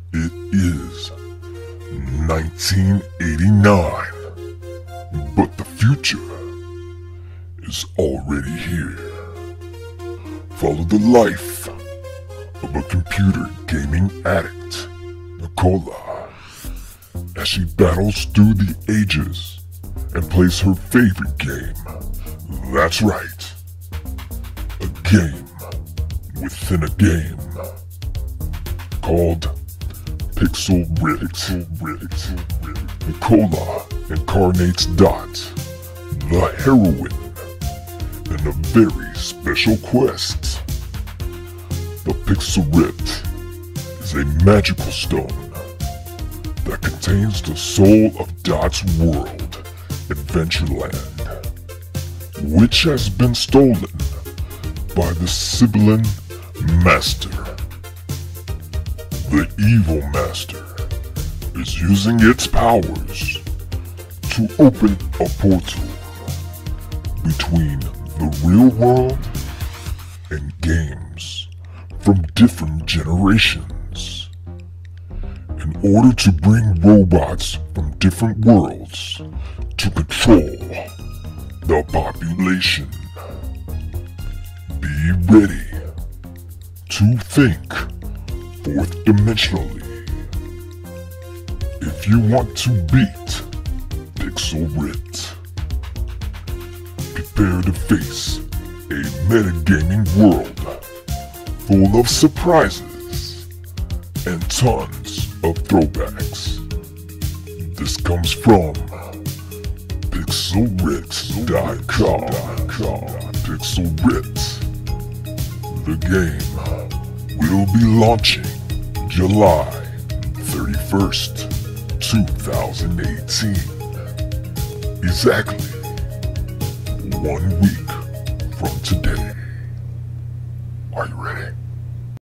It is 1989, but the future is already here. Follow the life of a computer gaming addict, Nicola, as she battles through the ages and plays her favorite game. That's right, a game within a game called Pixel Ripped. Nicola incarnates Dot, the heroine, in a very special quest. The Pixel Ripped is a magical stone that contains the soul of Dot's world, Adventureland, which has been stolen by the Sibylline Master. The evil master is using its powers to open a portal between the real world and games from different generations in order to bring robots from different worlds to control the population. Be ready to think fourth dimensionally if you want to beat Pixel Ripped. Prepare to face a metagaming world full of surprises and tons of throwbacks. This comes from PixelRipped.com. Pixel Ripped. The game will be launching July 31st, 2018. Exactly 1 week from today.